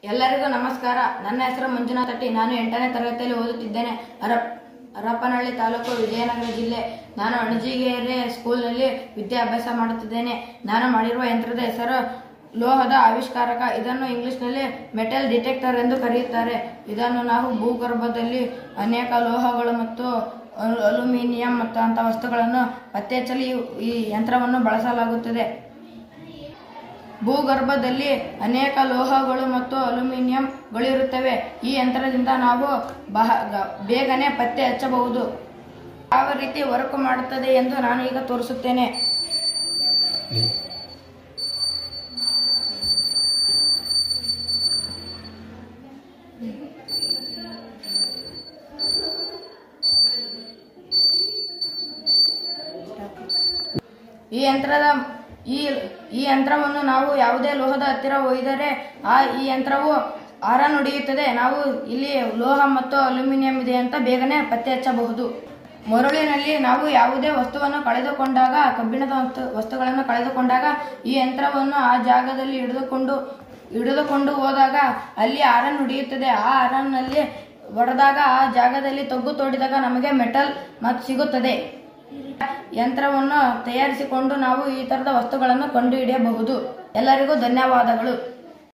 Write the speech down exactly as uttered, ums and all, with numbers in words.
ಎಲ್ಲರಿಗೂ ನಮಸ್ಕಾರ. ನನ್ನ ಹೆಸರು ಮಂಜುನಾಥ್ ಅಟ್ಟಿ. ನಾನು ಎಂಟನೇ ತರಗತಿಯಲ್ಲಿ ಓದುತ್ತಿದ್ದೇನೆ. ಹರಪನಹಳ್ಳಿ ತಾಲೂಕು, ವಿಜಯನಗರ ಜಿಲ್ಲೆ. ನಾನು ಅಣಜಿಗೆರೆ ಸ್ಕೂಲ್ನಲ್ಲಿ ವಿದ್ಯಾಭ್ಯಾಸ ಮಾಡುತ್ತಿದ್ದೇನೆ. ನಾನು ಮಾಡಿರುವ ಯಂತ್ರದ ಹೆಸರು ಲೋಹದ ಆವಿಷ್ಕಾರಕ. ಇದನ್ನು ಇಂಗ್ಲಿಷ್ನಲ್ಲಿ ಮೆಟಲ್ ಡಿಟೆಕ್ಟರ್ ಎಂದು ಕರೆಯುತ್ತಾರೆ. ಇದನ್ನು ನಾವು ಭೂಗರ್ಭದಲ್ಲಿ ಅನೇಕ ಲೋಹಗಳು ಮತ್ತು ಅಲ್ಯೂಮಿನಿಯಂ ಮತ್ತು ಅಂಥ ವಸ್ತುಗಳನ್ನು ಪತ್ತೆ ಹಚ್ಚಲು ಈ ಯಂತ್ರವನ್ನು ಬಳಸಲಾಗುತ್ತದೆ. ಭೂಗರ್ಭದಲ್ಲಿ ಅನೇಕ ಲೋಹಗಳು ಮತ್ತು ಅಲ್ಯೂಮಿನಿಯಂಗಳಿರುತ್ತವೆ. ಈ ಯಂತ್ರದಿಂದ ನಾವು ಬಹ ಬೇಗನೆ ಪತ್ತೆ ಹಚ್ಚಬಹುದು. ಯಾವ ರೀತಿ ವರ್ಕ್ ಮಾಡುತ್ತದೆ ಎಂದು ನಾನು ಈಗ ತೋರಿಸುತ್ತೇನೆ. ಈ ಯಂತ್ರದ ಈ ಈ ಯಂತ್ರವನ್ನು ನಾವು ಯಾವುದೇ ಲೋಹದ ಹತ್ತಿರ ಒಯ್ದರೆ ಆ ಈ ಯಂತ್ರವು ಹಾರನ್ ಹೊಡೆಯುತ್ತದೆ. ನಾವು ಇಲ್ಲಿ ಲೋಹ ಮತ್ತು ಅಲ್ಯೂಮಿನಿಯಂ ಇದೆ ಅಂತ ಬೇಗನೆ ಪತ್ತೆ ಹಚ್ಚಬಹುದು. ಮರಳಿನಲ್ಲಿ ನಾವು ಯಾವುದೇ ವಸ್ತುವನ್ನು ಕಳೆದುಕೊಂಡಾಗ, ಕಬ್ಬಿಣದ ವಸ್ತುಗಳನ್ನು ಕಳೆದುಕೊಂಡಾಗ ಈ ಯಂತ್ರವನ್ನು ಆ ಜಾಗದಲ್ಲಿ ಹಿಡಿದುಕೊಂಡು ಹಿಡಿದುಕೊಂಡು ಹೋದಾಗ ಅಲ್ಲಿ ಹಾರನ್ ಹೊಡೆಯುತ್ತದೆ. ಆ ಹಾರನ್ನಲ್ಲಿ ಹೊಡೆದಾಗ ಆ ಜಾಗದಲ್ಲಿ ತಗ್ಗು ತೋಡಿದಾಗ ನಮಗೆ ಮೆಟಲ್ ಮತ್ತು ಸಿಗುತ್ತದೆ. ಯಂತ್ರವನ್ನು ತಯಾರಿಸಿಕೊಂಡು ನಾವು ಈ ತರದ ವಸ್ತುಗಳನ್ನು ಕಂಡುಹಿಡಿಯಬಹುದು. ಎಲ್ಲರಿಗೂ ಧನ್ಯವಾದಗಳು.